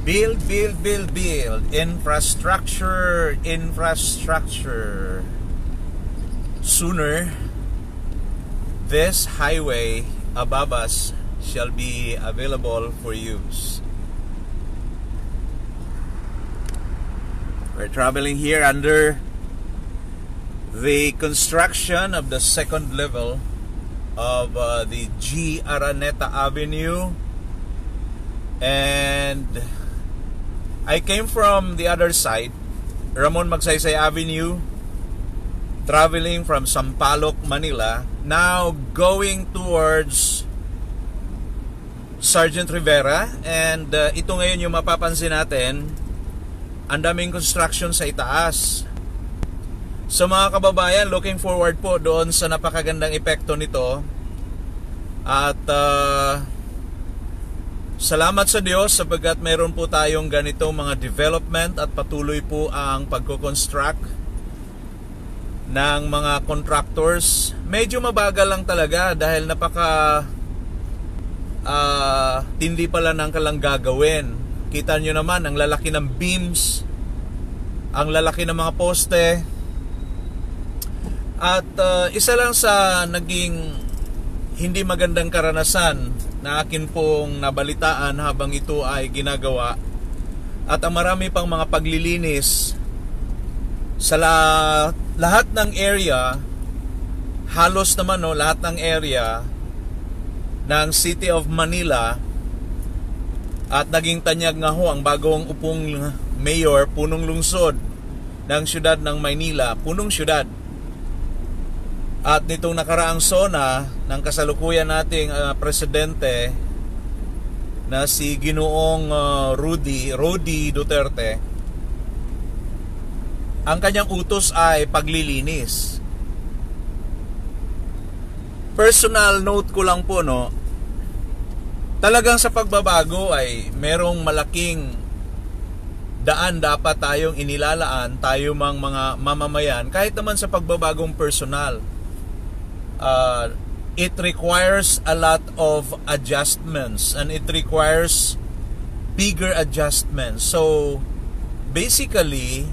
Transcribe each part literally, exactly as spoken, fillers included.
Build, build, build, build. Infrastructure, infrastructure. Sooner, this highway above us shall be available for use. We're traveling here under the construction of the second level of uh, the G. Araneta Avenue, and I came from the other side, Ramon Magsaysay Avenue, traveling from Sampaloc, Manila, now going towards Sergeant Rivera. And uh, ito ngayon yung mapapansin natin, ang daming construction sa itaas. So mga kababayan, looking forward po doon sa napakagandang epekto nito. At uh, salamat sa Diyos sapagkat meron po tayong ganitong mga development at patuloy po ang pagko-construct ng mga contractors. Medyo mabagal lang talaga dahil napaka uh, tindi pala ng kalang gagawin. Kita nyo naman ang lalaki ng beams, ang lalaki ng mga poste. At uh, isa lang sa naging hindi magandang karanasan na akin pong nabalitaan habang ito ay ginagawa, at ang marami pang mga paglilinis sa la lahat ng area, halos naman no, lahat ng area ng City of Manila. At naging tanyag nga ho ang bagong upong mayor, punong lungsod ng siyudad ng Maynila, punong siyudad. At nitong nakaraang sona ng kasalukuyan nating uh, presidente na si Ginoong uh, Rudy, Rudy Duterte, ang kanyang utos ay paglilinis. Personal note ko lang po, no, talagang sa pagbabago ay merong malaking daan dapat tayong inilalaan, tayo mang mga mamamayan, kahit naman sa pagbabagong personal. Uh, it requires a lot of adjustments and it requires bigger adjustments. So basically,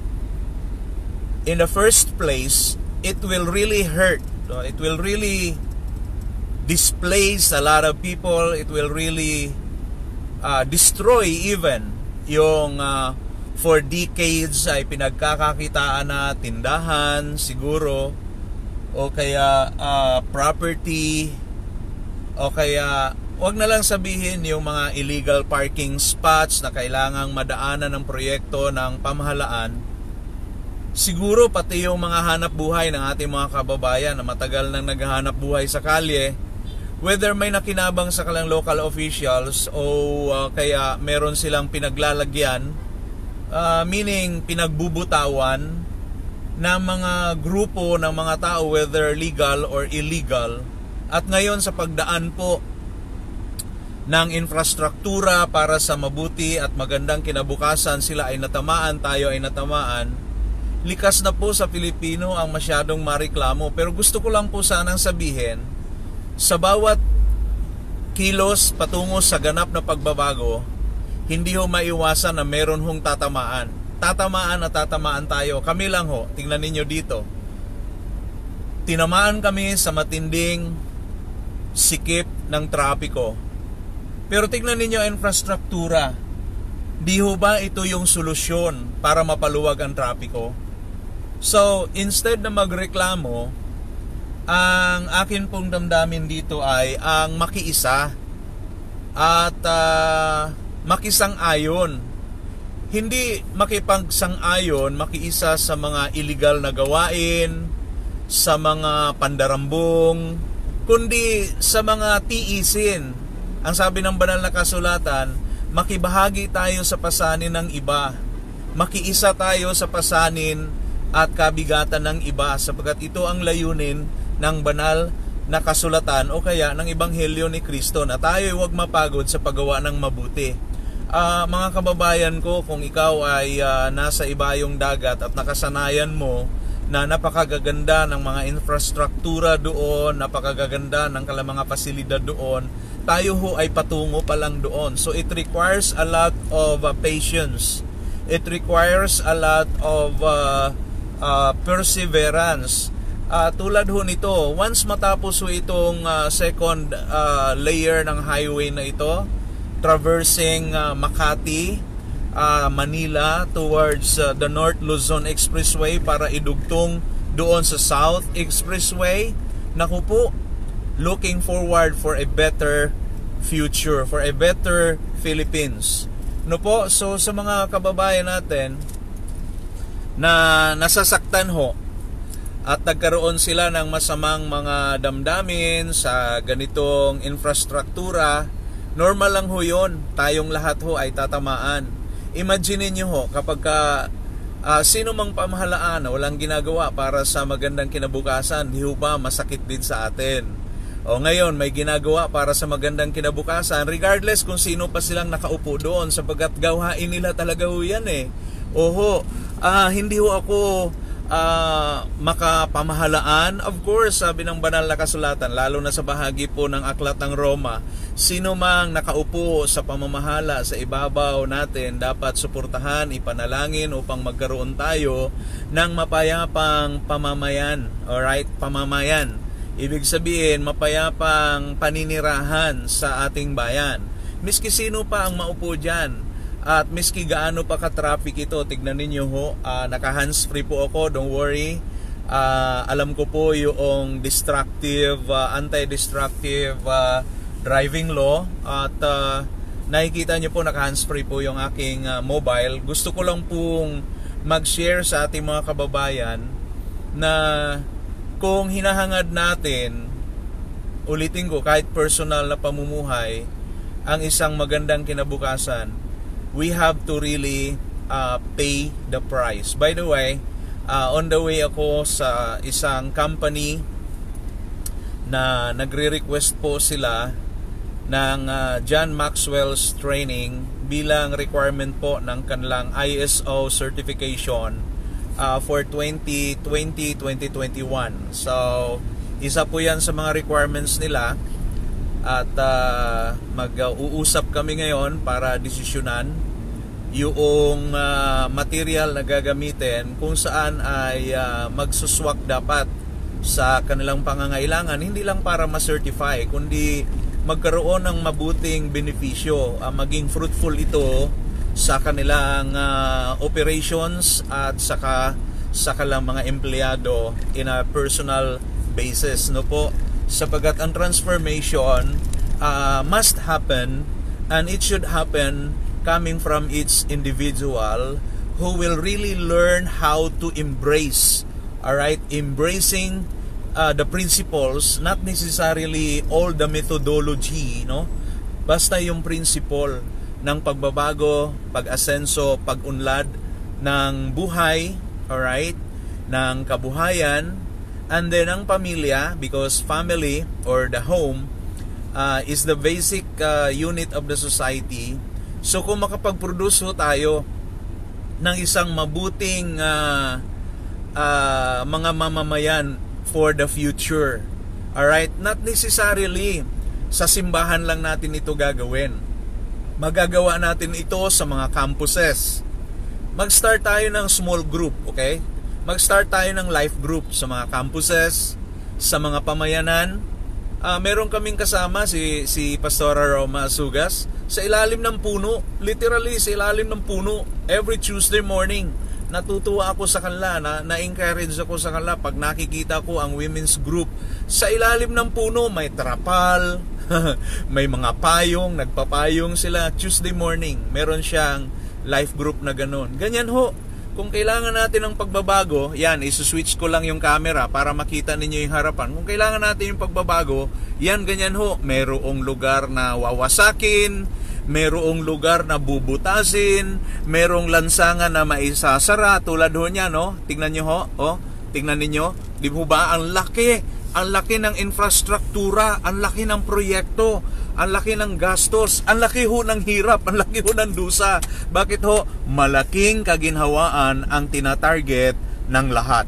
in the first place, it will really hurt. It will really displace a lot of people. It will really uh, destroy even yung uh, for decades ay pinagkakakitaan na tindahan siguro, o kaya uh, property, o kaya wag na lang sabihin yung mga illegal parking spots na kailangang madaanan ng proyekto ng pamahalaan. Siguro pati yung mga hanap buhay ng ating mga kababayan na matagal nang naghahanap buhay sa kalye, whether may nakinabang sa kalang local officials o uh, kaya meron silang pinaglalagyan, uh, meaning pinagbubutawan na mga grupo ng mga tao, whether legal or illegal. At ngayon sa pagdaan po ng infrastruktura para sa mabuti at magandang kinabukasan, sila ay natamaan, tayo ay natamaan. Likas na po sa Pilipino ang masyadong mareklamo. Pero gusto ko lang po sanang sabihin, sa bawat kilos patungo sa ganap na pagbabago, hindi ho maiwasan na meron hong tatamaan. Tatamaan at tatamaan tayo. Kami lang ho, tingnan ninyo dito. Tinamaan kami sa matinding sikip ng trapiko. Pero tingnan ninyo ang infrastruktura. Di ho ba ito yung solusyon para mapaluwag ang trapiko? So, instead na magreklamo, ang akin pong damdamin dito ay ang makiisa at uh, makisang-ayon. Hindi makipagsang-ayon, makiisa sa mga illegal na gawain, sa mga pandarambong, kundi sa mga tiisin. Ang sabi ng banal na kasulatan, makibahagi tayo sa pasanin ng iba, makiisa tayo sa pasanin at kabigatan ng iba, sapagkat ito ang layunin ng banal na kasulatan o kaya ng Ebanghelyo ni Kristo, na tayo huwag mapagod sa paggawa ng mabuti. Uh, mga kababayan ko, kung ikaw ay uh, nasa ibayong dagat at nakasanayan mo na napakagaganda ng mga infrastruktura doon, napakagaganda ng kalang mga pasilidad doon, tayo ho ay patungo pa lang doon. So it requires a lot of uh, patience. It requires a lot of uh, uh, perseverance. Uh, tulad ho nito, once matapos ho itong uh, second uh, layer ng highway na ito, traversing uh, Makati, uh, Manila towards uh, the North Luzon Expressway para idugtong doon sa South Expressway, naku po, looking forward for a better future, for a better Philippines. No po, so sa mga kababayan natin na nasasaktan ho at nagkaroon sila ng masamang mga damdamin sa ganitong infrastruktura, normal lang ho yun. Tayong lahat ho ay tatamaan. Imagine niyo ho, kapag ka, uh, sino mang pamahalaan na walang ginagawa para sa magandang kinabukasan, di ho ba masakit din sa atin? O ngayon, may ginagawa para sa magandang kinabukasan, regardless kung sino pa silang nakaupo doon, sapagkat gawain nila talaga ho yan eh. Oho, uh, hindi ho ako uh, makapamahalaan. Of course, sabi ng banal na kasulatan, lalo na sa bahagi po ng Aklat ng Roma, sino mang nakaupo sa pamamahala sa ibabaw natin, dapat suportahan, ipanalangin upang magkaroon tayo ng mapayapang pamamayan. Alright, pamamayan. Ibig sabihin, mapayapang paninirahan sa ating bayan. Miski sino pa ang maupo dyan, at miski gaano pa ka-traffic ito, tignan ninyo ho, uh, naka-hands-free po ako, don't worry. Uh, alam ko po yung destructive, uh, anti-destructive uh, driving law, at uh, nakikita nyo po, naka-hands-free po yung aking uh, mobile. Gusto ko lang pong mag-share sa ating mga kababayan na kung hinahangad natin, ulitin ko, kahit personal na pamumuhay, ang isang magandang kinabukasan, we have to really uh, pay the price. By the way, uh, on the way ako sa isang company na nagre-request po sila ng uh, John Maxwell's training bilang requirement po ng kanilang I S O certification Uh, for twenty twenty to twenty twenty-one. So, isa po yan sa mga requirements nila, at uh, mag-uusap kami ngayon para desisyonan yung uh, material na gagamitin kung saan ay uh, magsuswak dapat sa kanilang pangangailangan, hindi lang para ma-certify, kundi magkaroon ng mabuting benepisyo, uh, maging fruitful ito sa kanilang uh, operations at saka sa kanilang mga empleyado in a personal basis, no po, sapagat ang transformation uh, must happen, and it should happen coming from each individual who will really learn how to embrace, alright, embracing uh, the principles, not necessarily all the methodology, no, basta yung principle ng pagbabago, pag-asenso, pag-unlad ng buhay, alright, ng kabuhayan, and then ang pamilya, because family or the home uh, is the basic uh, unit of the society. So kung makapag-produce ho tayo ng isang mabuting uh, uh, mga mamamayan for the future, alright, not necessarily sa simbahan lang natin ito gagawin. Magagawa natin ito sa mga campuses. Mag-start tayo ng small group, okay? Mag-start tayo ng life group sa mga campuses, sa mga pamayanan. Uh, meron kaming kasama si, si Pastora Roma Sugas sa ilalim ng puno. Literally, sa ilalim ng puno. Every Tuesday morning, natutuwa ako sa kanila, na, na-encourage ako sa kanila pag nakikita ko ang women's group. Sa ilalim ng puno, may trapal, may mga payong, nagpapayong sila. Tuesday morning, meron siyang life group na ganun. Ganyan ho, kung kailangan natin ng pagbabago, yan, isuswitch ko lang yung camera para makita ninyo yung harapan. Kung kailangan natin yung pagbabago, yan, ganyan ho, merong lugar na wawasakin, merong lugar na bubutasin, merong lansangan na maisasara, tulad ho niya, no? Tingnan nyo ho, oh, tingnan ninyo, di mo ba, ang laki, ang laki ng infrastruktura, ang laki ng proyekto, ang laki ng gastos, ang laki ho ng hirap, ang laki ho ng dusa. Bakit ho? Malaking kaginhawaan ang tinatarget ng lahat.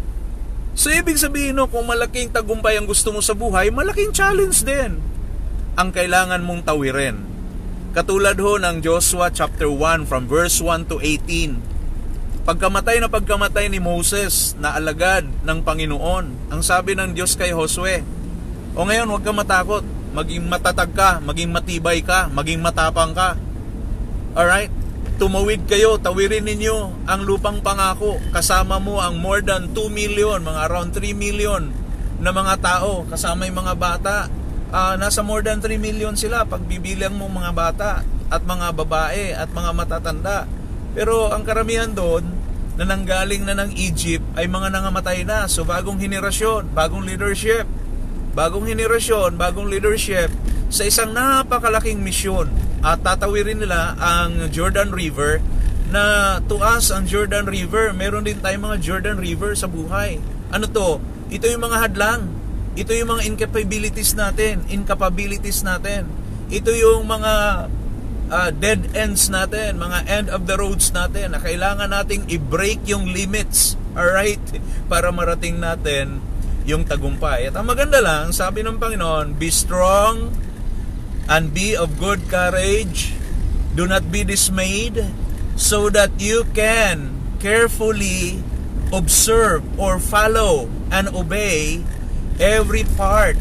So ibig sabihin no, kung malaking tagumpay ang gusto mo sa buhay, malaking challenge din. ang kailangan mong tawirin. Katulad ho ng Joshua chapter one from verse one to eighteen. Pagkamatay na pagkamatay ni Moses na alagad ng Panginoon, ang sabi ng Diyos kay Josue, o ngayon huwag ka matakot, maging matatag ka, maging matibay ka, maging matapang ka. Alright? Tumawid kayo, tawirin ninyo ang lupang pangako. Kasama mo ang more than two million, mga around three million na mga tao, kasama yung mga bata. Uh, nasa more than three million sila pagbibilang mo mga bata at mga babae at mga matatanda. Pero ang karamihan doon na nanggaling na ng Egypt ay mga nangamatay na. So bagong henerasyon, bagong leadership. Bagong henerasyon, bagong leadership sa isang napakalaking misyon. At tatawirin nila ang Jordan River na to us, ang Jordan River, meron din tayong mga Jordan River sa buhay. Ano to? Ito yung mga hadlang. Ito yung mga incapabilities natin, incapabilities natin. Ito yung mga Uh, dead ends natin, mga end of the roads natin na kailangan nating i-break yung limits, alright, para marating natin yung tagumpay. At ang maganda lang, sabi ng Panginoon, be strong and be of good courage, do not be dismayed, so that you can carefully observe or follow and obey every part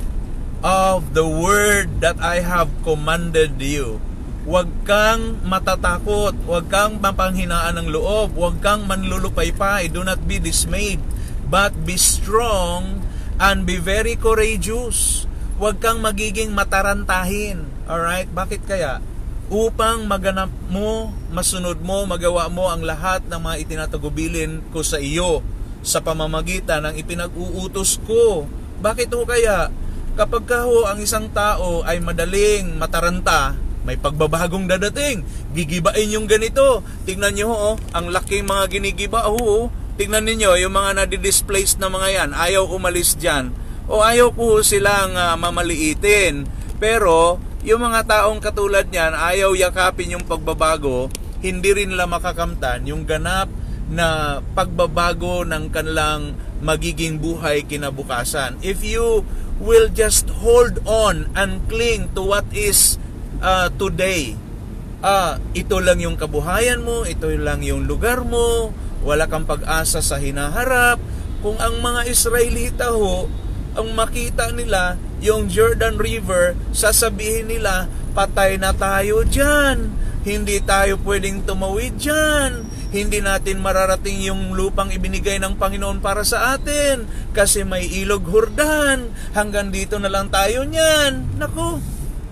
of the word that I have commanded you. Huwag kang matatakot, huwag kang mapanghinaan ng loob, huwag kang manlulupaypay, do not be dismayed, but be strong and be very courageous. Huwag kang magiging matarantahin. Alright? Bakit kaya? Upang maganap mo, masunod mo, magawa mo ang lahat ng mga itinatagubilin ko sa iyo sa pamamagitan ng ipinag-uutos ko. Bakit ho kaya? Kapag ka ho ang isang tao ay madaling mataranta, may pagbabagong dadating. Gigibain yung ganito. Tingnan nyo ho, ang laking mga ginigiba ho. Tingnan niyo yung mga nadi-displaced na mga yan. Ayaw umalis dyan. O ayaw po silang uh, mamaliitin. Pero yung mga taong katulad niyan, ayaw yakapin yung pagbabago. Hindi rin nila makakamtan yung ganap na pagbabago ng kanilang magiging buhay kinabukasan. If you will just hold on and cling to what is Uh, today, uh, ito lang yung kabuhayan mo, ito lang yung lugar mo, wala kang pag-asa sa hinaharap. Kung ang mga Israelita ho, ang makita nila yung Jordan River, sasabihin nila, patay na tayo dyan, hindi tayo pwedeng tumawid dyan, hindi natin mararating yung lupang ibinigay ng Panginoon para sa atin, kasi may ilog Jordan, hanggang dito na lang tayo nyan. Naku,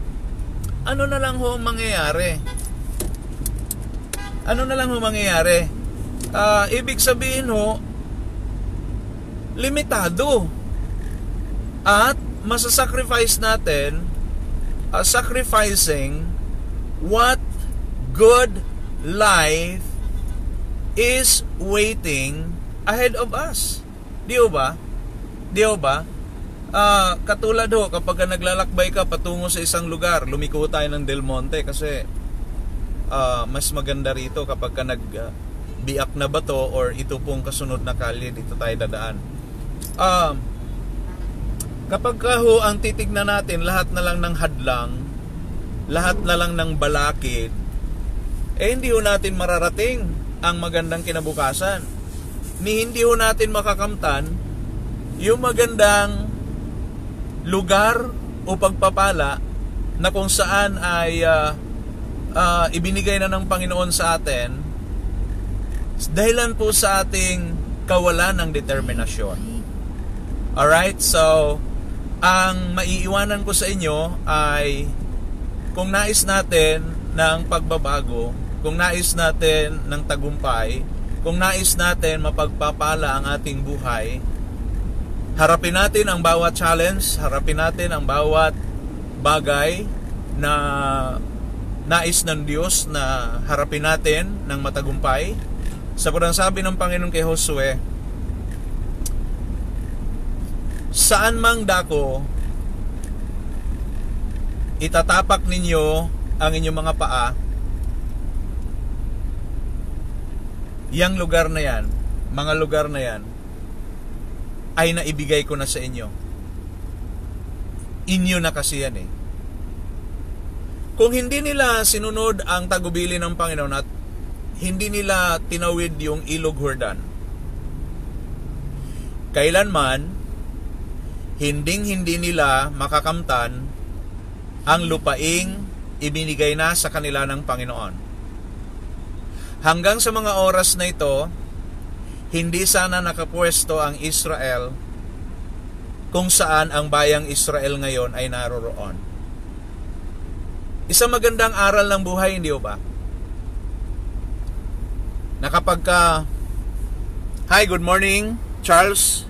ano na lang ho mangyayari? Ano na lang ho mangyayari? Uh, ibig sabihin ho, limitado. At masasacrifice natin, uh, sacrificing what good life is waiting ahead of us. Di ho ba? Di ho ba? Uh, katulad ho, kapag naglalakbay ka patungo sa isang lugar, lumiko tayo ng Del Monte kasi uh, mas maganda rito kapag ka nag uh, biak na bato or ito pong kasunod na kalye, dito tayo dadaan. Uh, kapag ka ho, ang titignan natin, lahat na lang ng hadlang, lahat na lang ng balakid, eh hindi ho natin mararating ang magandang kinabukasan. Ni hindi ho natin makakamtan yung magandang lugar o pagpapala na kung saan ay uh, uh, ibinigay na ng Panginoon sa atin dahilan po sa ating kawalan ng determinasyon. Alright, so ang maiiwanan ko sa inyo ay kung nais natin ng pagbabago, kung nais natin ng tagumpay, kung nais natin mapagpapala ang ating buhay, harapin natin ang bawat challenge, harapin natin ang bawat bagay na nais ng Diyos na harapin natin ng matagumpay. Sapagkat sabi ng Panginoon kay Josue, saan mang dako, itatapak ninyo ang inyong mga paa, yang lugar na yan, mga lugar na yan, ay naibigay ko na sa inyo. Inyo na kasi yan eh. Kung hindi nila sinunod ang tagubili ng Panginoon at hindi nila tinawid yung Ilog Jordan, kailanman hinding-hindi nila makakamtan ang lupaing ibinigay na sa kanila ng Panginoon. Hanggang sa mga oras na ito, hindi sana nakapwesto ang Israel kung saan ang bayang Israel ngayon ay naroroon. Isang magandang aral ng buhay, hindi ba? Na kapag ka, hi, good morning, Charles,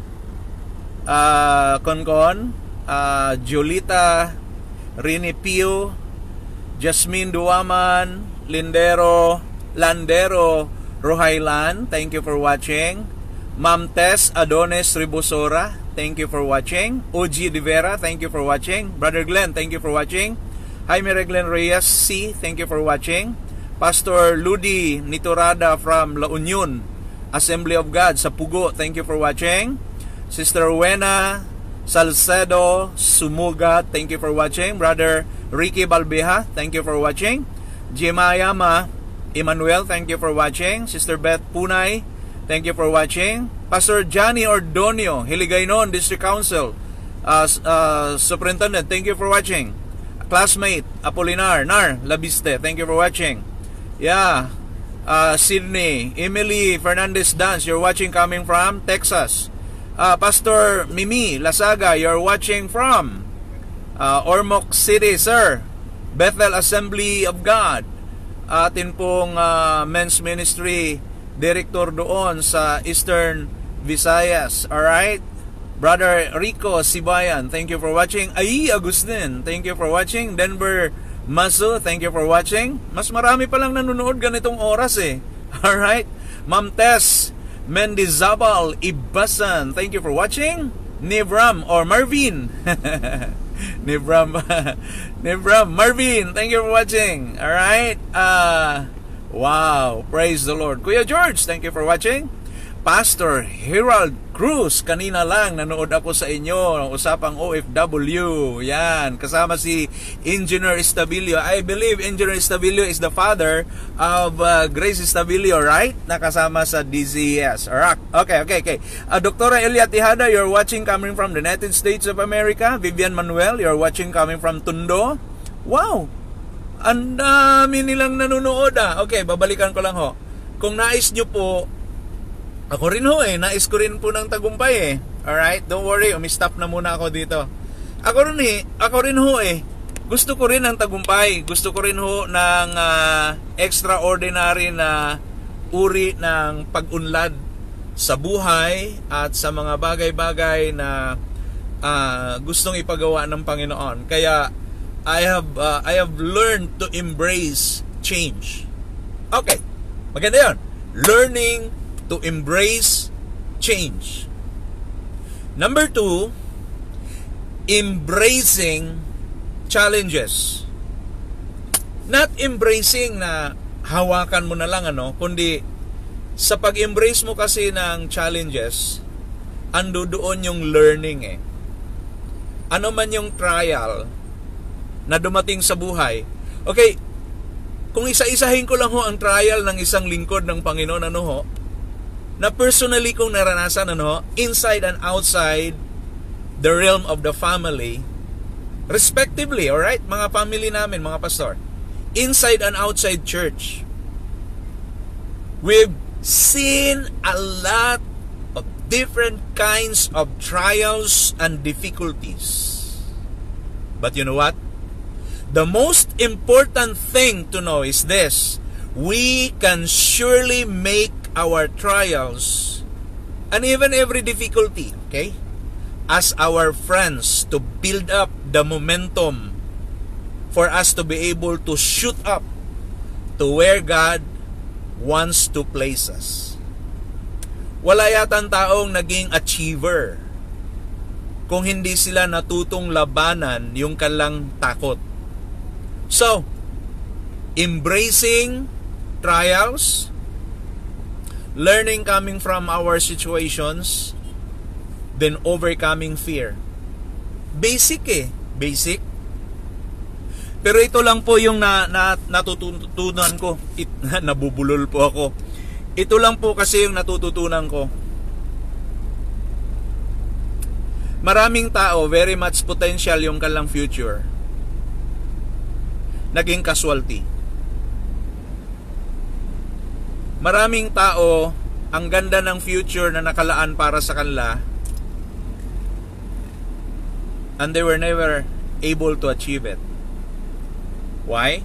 uh, Concon, uh, Julita, Rini Pio, Jasmine Duaman, Lindero, Landero, Rohailan, thank you for watching. Ma'am Tess Adonis Ribosora, thank you for watching. O G De Vera, thank you for watching. Brother Glenn, thank you for watching. Hi, Mary Glenn Reyes C, thank you for watching. Pastor Ludi Nitorada from La Union Assembly of God sa Pugo, thank you for watching. Sister Wena Salcedo Sumuga, thank you for watching. Brother Ricky Balbeja, thank you for watching. Jimayama Emmanuel, thank you for watching. Sister Beth Punay, thank you for watching. Pastor Johnny Ordonio, Hiligaynon District Council, uh, uh, Superintendent, thank you for watching. Classmate Apolinar Nar Labiste, thank you for watching. Yeah, uh, Sydney Emily Fernandez Dance, you're watching coming from Texas. Uh, Pastor Mimi Lasaga, you're watching from uh, Ormoc City, sir. Bethel Assembly of God, atin pong uh, men's ministry director doon sa Eastern Visayas. Alright, Brother Rico Sibayan, thank you for watching. Ay, Agustin, thank you for watching. Denver Maso, thank you for watching. Mas marami palang nanonood ganitong oras eh. Alright, Ma'am Tess Mendizabal Ibasan, thank you for watching. Nivram or Marvin Nivram Nivram Marvin, thank you for watching. Alright, uh, wow, praise the Lord. Kuya George, thank you for watching. Pastor Herald Cruz, kanina lang nanood ako sa inyo, usapang O F W. Yan, kasama si Engineer Estabilio. I believe Engineer Estabilio is the father of uh, Grace Estabilio, right? Nakasama sa D Z S. Alright. Okay, okay, okay. Uh, Doctora Elia Tejada, you're watching coming from the United States of America. Vivian Manuel, you're watching coming from Tondo. Wow! Ang dami nilang nanonood ah. Okay, babalikan ko lang ho. Kung nais nyo po, ako rin ho eh, nais ko rin po ng tagumpay eh. Alright, don't worry, umi-stop na muna ako dito. Ako rin eh, ako rin ho eh. Gusto ko rin ng tagumpay. Gusto ko rin ho ng uh, extraordinary na uri ng pag-unlad sa buhay at sa mga bagay-bagay na uh, gustong ipagawa ng Panginoon. Kaya I have uh, I have learned to embrace change. Okay, maganda yun. Learning to embrace change. Number two, embracing challenges. Not embracing na hawakan mo na lang ano, kundi sa pag-embrace mo kasi ng challenges, ando doon yung learning eh. Ano man yung trial na dumating sa buhay. Okay, kung isa-isahin ko lang ho ang trial ng isang lingkod ng Panginoon, ano ho, na personally kong naranasan, ano, inside and outside the realm of the family, respectively, alright, mga family namin, mga pastor, inside and outside church, we've seen a lot of different kinds of trials and difficulties. But you know what? The most important thing to know is this: we can surely make our trials and even every difficulty, okay, as our friends to build up the momentum for us to be able to shoot up to where God wants to place us. Wala yatang taong naging achiever kung hindi sila natutong labanan yung kanilang takot. So, embracing trials, learning coming from our situations, then overcoming fear. Basic eh. Basic. Pero ito lang po yung na, na, natututunan ko. It, nabubulol po ako. Ito lang po kasi yung natututunan ko. Maraming tao, very much potential yung kanilang future, naging casualty. Maraming tao, ang ganda ng future na nakalaan para sa kanila, and they were never able to achieve it. Why?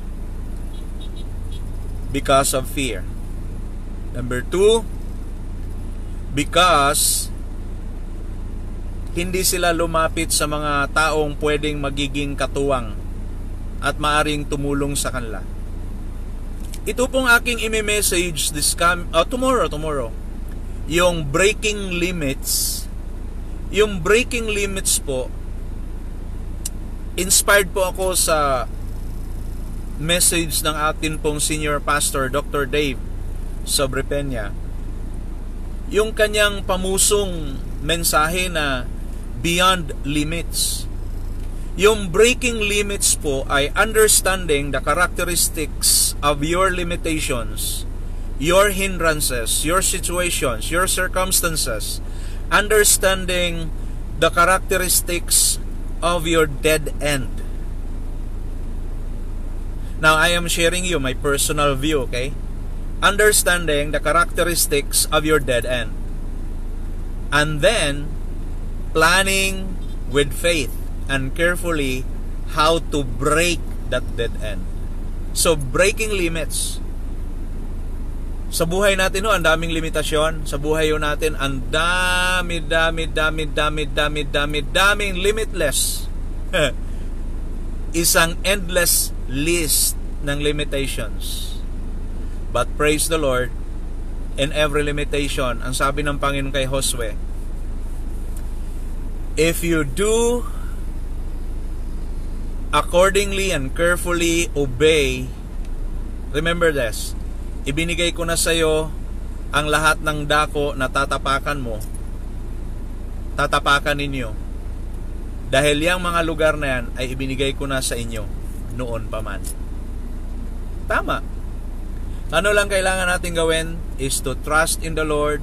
Because of fear. Number two, because hindi sila lumapit sa mga taong pwedeng magiging katuwang at maaring tumulong sa kanila. Ito pong aking imi-message this com- uh, tomorrow, tomorrow. Yung breaking limits. Yung breaking limits po, inspired po ako sa message ng atin pong senior pastor, Doctor Dave Sobrepeña. Yung kanyang pamusong mensahe na beyond limits. Yung breaking limits po ay understanding the characteristics of your limitations, your hindrances, your situations, your circumstances. Understanding the characteristics of your dead end. Now, I am sharing you my personal view, okay? Understanding the characteristics of your dead end. And then, planning with faith and carefully how to break that dead end. So, breaking limits. Sa buhay natin, no, ang daming limitasyon. Sa buhay yun natin, ang dami, dami, dami, dami, dami, dami, daming limitless. Isang endless list ng limitations. But praise the Lord, in every limitation, ang sabi ng Panginoon kay Josue, if you do accordingly and carefully obey, remember this, ibinigay ko na sa iyo ang lahat ng dako na tatapakan mo, tatapakan ninyo. Dahil yung mga lugar na yan ay ibinigay ko na sa inyo noon pa man. Tama. Ano lang kailangan natin gawin is to trust in the Lord,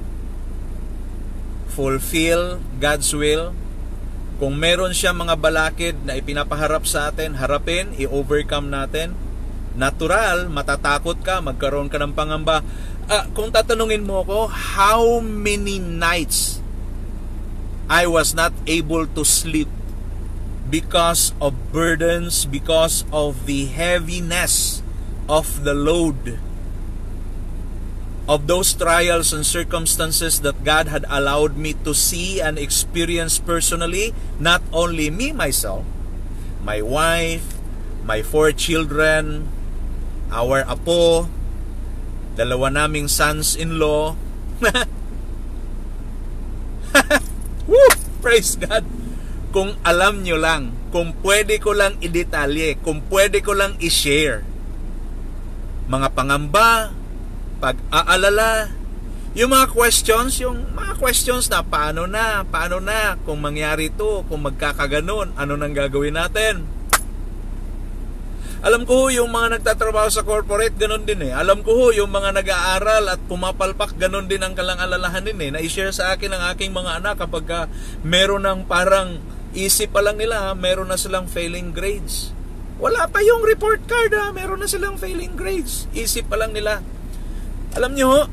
fulfill God's will. Kung meron siya mga balakid na ipinapaharap sa atin, harapin, i-overcome natin. Natural, matatakot ka, magkaroon ka ng pangamba. Ah, kung tatanungin mo ko, how many nights I was not able to sleep because of burdens, because of the heaviness of the load of those trials and circumstances that God had allowed me to see and experience personally. Not only me, myself, my wife, my four children, our apo, dalawa naming sons-in-law. Woo! Praise God! Kung alam nyo lang, kung pwede ko lang i-detalye, kung pwede ko lang i-share, mga pangamba, pag-aalala, yung mga questions, yung mga questions na paano na, paano na, kung mangyari to, kung magkakaganon, ano nang gagawin natin. Alam ko ho, yung mga nagtatrabaho sa corporate, ganon din eh. Alam ko ho, yung mga nag-aaral at pumapalpak, ganon din ang kalang-alalahan din eh. Na-share sa akin ng aking mga anak kapag ka meron ng parang isip pa lang nila, meron na silang failing grades. Wala pa yung report card ha, meron na silang failing grades. Isip pa lang nila. Alam nyo ho,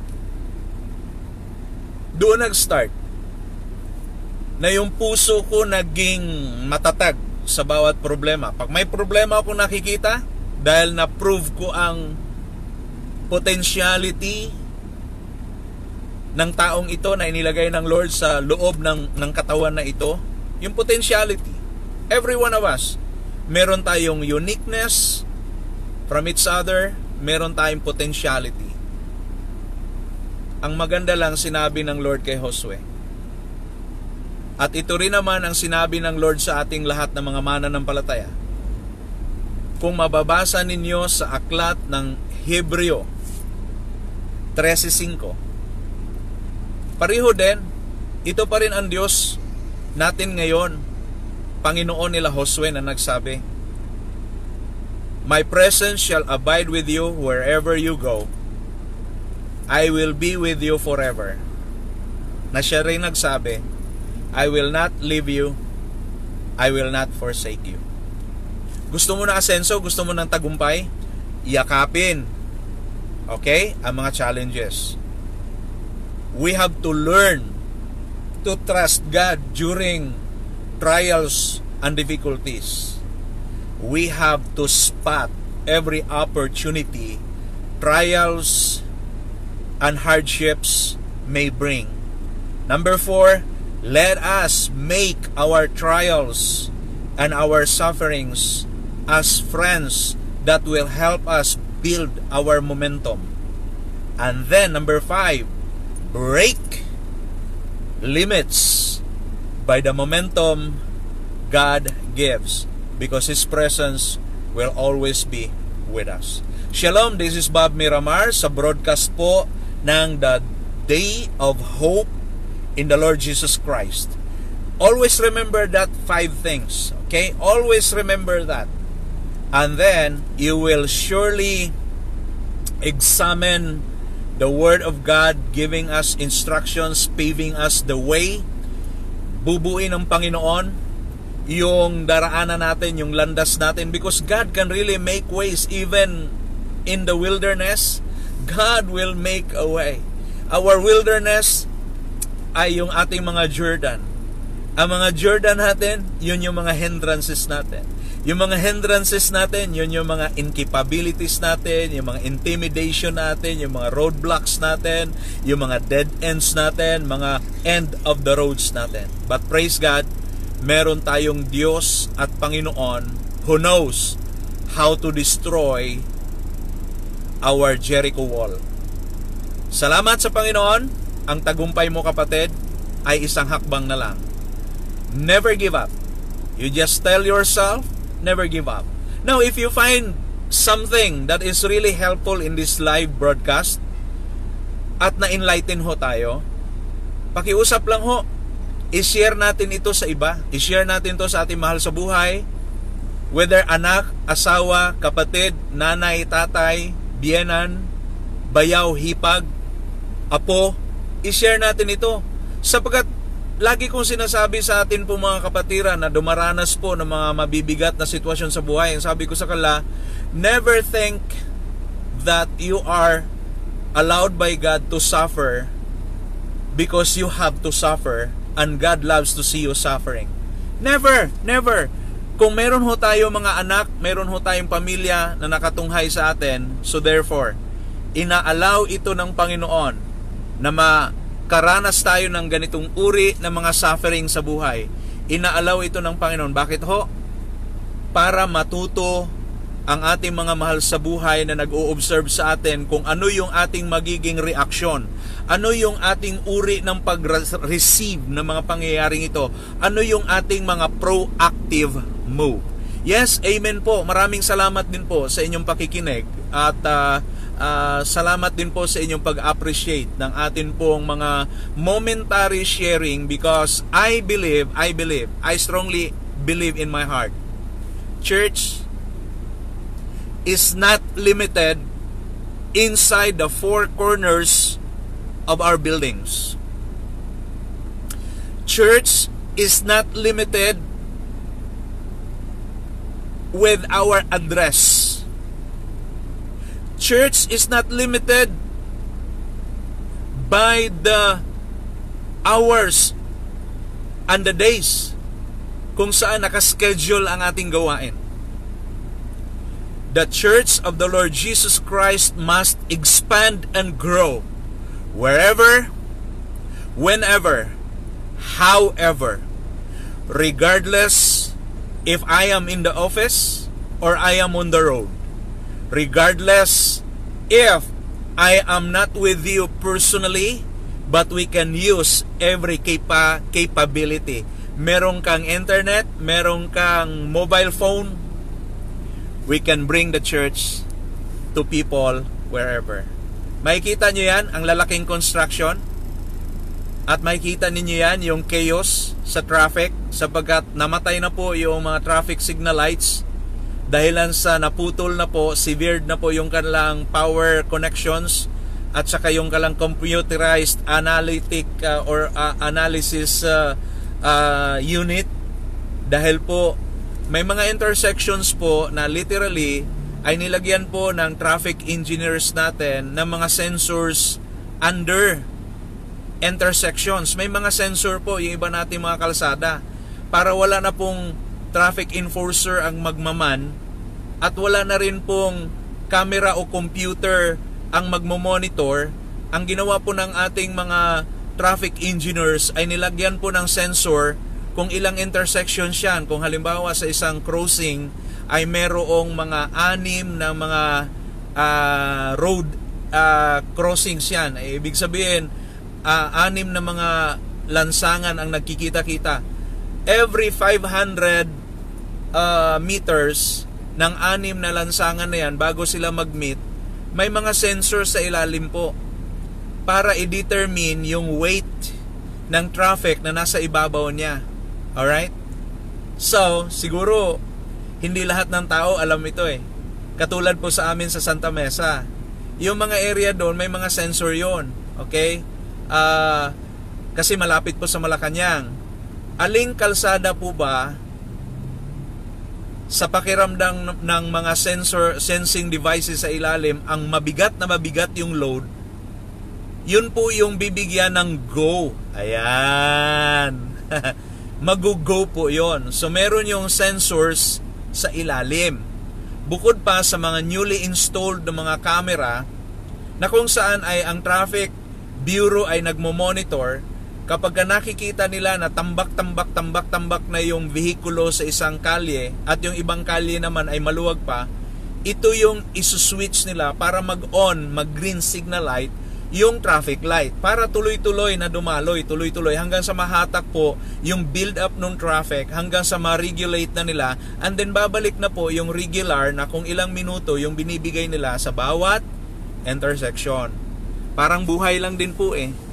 doon nag-start na yung puso ko naging matatag sa bawat problema. Pag may problema ako nakikita, dahil na-prove ko ang potentiality ng taong ito na inilagay ng Lord sa loob ng, ng katawan na ito, yung potentiality. Every one of us, meron tayong uniqueness from each other, meron tayong potentiality. Ang maganda lang sinabi ng Lord kay Josue. At ito rin naman ang sinabi ng Lord sa ating lahat ng mga mananampalataya. Kung mababasa ninyo sa aklat ng Hebreo thirteen five, pareho din, ito pa rin ang Diyos natin ngayon, Panginoon nila Josue na nagsabi, My presence shall abide with you wherever you go. I will be with you forever. Na siya rin nagsabi, I will not leave you, I will not forsake you. Gusto mo na asenso? Gusto mo ng tagumpay? Yakapin. Okay? Ang mga challenges. We have to learn to trust God during trials and difficulties. We have to spot every opportunity trials and hardships may bring. Number four, let us make our trials and our sufferings as friends that will help us build our momentum. And then number five, break limits by the momentum God gives, because His presence will always be with us. Shalom, this is Bob Miramar sa broadcast po ng The Day of Hope in the Lord Jesus Christ. Always remember that five things, okay? Always remember that. And then, you will surely examine the Word of God, giving us instructions, paving us the way. Bubuin ng Panginoon yung daraanan natin, yung landas natin, because God can really make ways even in the wilderness. God will make a way. Our wilderness ay yung ating mga Jordan. Ang mga Jordan natin, yun yung mga hindrances natin. Yung mga hindrances natin, yun yung mga incapabilities natin, yung mga intimidation natin, yung mga roadblocks natin, yung mga dead ends natin, mga end of the roads natin. But praise God, meron tayong Diyos at Panginoon who knows how to destroy our Jericho wall. Salamat sa Panginoon. Ang tagumpay mo, kapatid, ay isang hakbang na lang. Never give up. You just tell yourself, never give up. Now, if you find something that is really helpful in this live broadcast at na-enlighten ho tayo, pakiusap lang ho, i-share natin ito sa iba. I-share natin ito sa ating mahal sa buhay, whether anak, asawa, kapatid, nanay, tatay, biyenan, bayaw, hipag, apo. I-share natin ito sapagkat lagi kong sinasabi sa atin po mga kapatiran na dumaranas po ng mga mabibigat na sitwasyon sa buhay. Ang sabi ko sa kanila, never think that you are allowed by God to suffer because you have to suffer and God loves to see you suffering. Never, never. Kung meron ho tayo mga anak, meron ho tayong pamilya na nakatunghay sa atin, so therefore, ina-allow ito ng Panginoon na makaranas tayo ng ganitong uri ng mga suffering sa buhay. Ina-allow ito ng Panginoon. Bakit ho? Para matuto ang ating mga mahal sa buhay na nag-o-observe sa atin kung ano yung ating magiging reaksyon. Ano yung ating uri ng pag-receive ng mga pangyayaring ito. Ano yung ating mga proactive move. Yes, amen po. Maraming salamat din po sa inyong pakikinig. At uh, uh, salamat din po sa inyong pag-appreciate ng atin pong mga momentary sharing, because I believe, I believe, I strongly believe in my heart. Church is not limited inside the four corners of our buildings. Church is not limited with our address. Church is not limited by the hours and the days kung saan nakaschedule ang ating gawain. The church of the Lord Jesus Christ must expand and grow wherever, whenever, however, regardless if I am in the office or I am on the road, regardless if I am not with you personally, but we can use every capa capability. Meron kang internet, meron kang mobile phone, we can bring the church to people wherever. Makikita nyo yan, ang lalaking construction, at makikita ninyo yan, yung chaos sa traffic, sapagkat namatay na po yung mga traffic signal lights dahilan sa naputol na po, severed na po yung kanilang power connections at saka yung kanilang computerized analytic uh, or uh, analysis uh, uh, unit, dahil po may mga intersections po na literally ay nilagyan po ng traffic engineers natin ng mga sensors under intersections. May mga sensor po yung iba natin mga kalsada para wala na pong traffic enforcer ang magmaman at wala na rin pong camera o computer ang magmo-monitor. Ang ginawa po ng ating mga traffic engineers ay nilagyan po ng sensor kung ilang intersections yan. Kung halimbawa sa isang crossing ay merong mga anim na mga uh, road uh, crossings yan. Ay, ibig sabihin, uh, anim na mga lansangan ang nagkikita-kita. Every five hundred uh, meters ng anim na lansangan na yan, bago sila mag-meet, may mga sensors sa ilalim po para i-determine yung weight ng traffic na nasa ibabaw niya. Alright? So, siguro, hindi lahat ng tao alam ito eh. Katulad po sa amin sa Santa Mesa. Yung mga area doon, may mga sensor yon. Okay? Uh, kasi malapit po sa Malacanang. Aling kalsada po ba sa pakiramdam ng mga sensor sensing devices sa ilalim ang mabigat na mabigat yung load? Yun po yung bibigyan ng go. Ayan. Mag-go po yon. So meron yung sensors sa ilalim. Bukod pa sa mga newly installed na mga camera na kung saan ay ang traffic bureau ay nagmo-monitor. Kapag nakikita nila na tambak-tambak, tambak-tambak na yung vehikulo sa isang kalye at yung ibang kalye naman ay maluwag pa, ito yung isuswitch nila para mag-on, mag-green signal light yung traffic light para tuloy-tuloy na dumaloy, tuloy-tuloy hanggang sa mahatak po yung build-up ng traffic, hanggang sa ma-regulate na nila, and then babalik na po yung regular na kung ilang minuto yung binibigay nila sa bawat intersection. Parang buhay lang din po eh.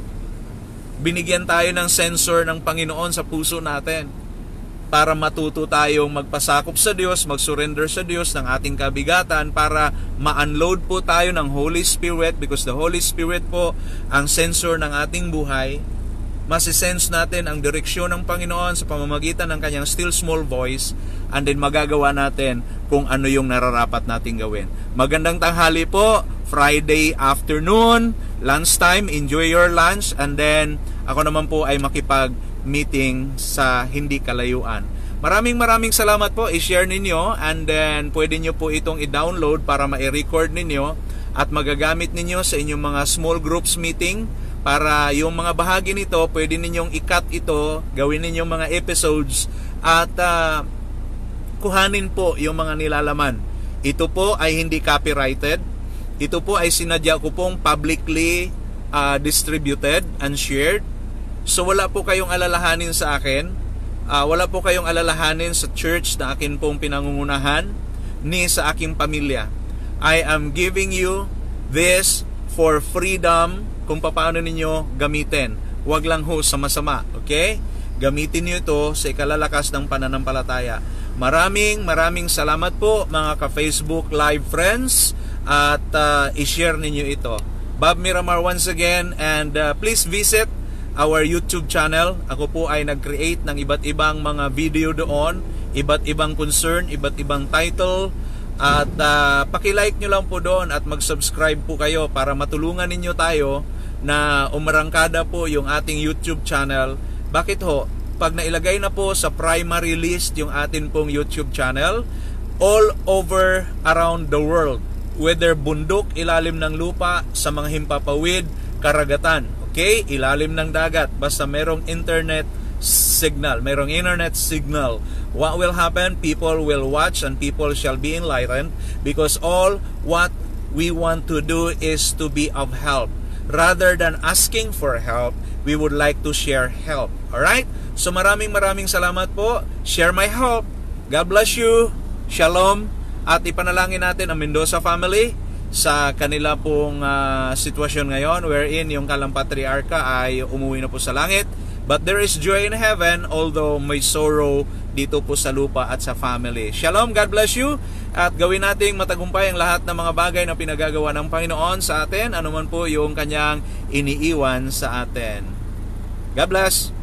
Binigyan tayo ng sensor ng Panginoon sa puso natin para matuto tayong magpasakop sa Diyos, mag-surrender sa Diyos ng ating kabigatan para ma-unload po tayo ng Holy Spirit, because the Holy Spirit po ang sensor ng ating buhay. Masisense natin ang direksyon ng Panginoon sa pamamagitan ng kanyang still small voice, and then magagawa natin kung ano yung nararapat nating gawin. Magandang tanghali po, Friday afternoon, lunchtime, enjoy your lunch, and then ako naman po ay makipag-meeting sa hindi kalayuan. Maraming maraming salamat po, i-share ninyo, and then pwede nyo po itong i-download para ma-record ninyo at magagamit ninyo sa inyong mga small groups meeting, para yung mga bahagi nito, pwede ninyong i-cut ito, gawin ninyong mga episodes at uh, kuhanin po yung mga nilalaman. Ito po ay hindi copyrighted. Ito po ay sinadya ko pong publicly uh, distributed and shared. So wala po kayong alalahanin sa akin. Uh, wala po kayong alalahanin sa church na akin pong pinangungunahan, ni sa aking pamilya. I am giving you this for freedom kung paano ninyo gamitin. Huwag lang ho sa masama. Okay? Gamitin niyo ito sa ikalalakas ng pananampalataya. Maraming maraming salamat po mga ka-Facebook Live friends. At uh, i-share ninyo ito. Bob Miramar once again, and uh, please visit our YouTube channel. Ako po ay nag-create ng iba't ibang mga video doon, iba't ibang concern, iba't ibang title, at uh, paki-like nyo lang po doon at mag-subscribe po kayo para matulungan ninyo tayo na umarangkada po yung ating YouTube channel. Bakit ho? Pag nailagay na po sa primary list yung atin pong YouTube channel, all over around the world, whether bundok, ilalim ng lupa, sa mga himpapawid, karagatan, okay? Ilalim ng dagat, basta merong internet signal, merong internet signal. What will happen? People will watch and people shall be enlightened, because all what we want to do is to be of help. Rather than asking for help, we would like to share help. Alright? So maraming maraming salamat po. Share my help. God bless you. Shalom. At ipanalangin natin ang Mendoza family sa kanila pong uh, sitwasyon ngayon, wherein yung kalang patriarka ay umuwi na po sa langit. But there is joy in heaven, although may sorrow dito po sa lupa at sa family. Shalom, God bless you. At gawin nating matagumpay ang lahat ng mga bagay na pinagagawa ng Panginoon sa atin, anuman po yung kanyang iniiwan sa atin. God bless!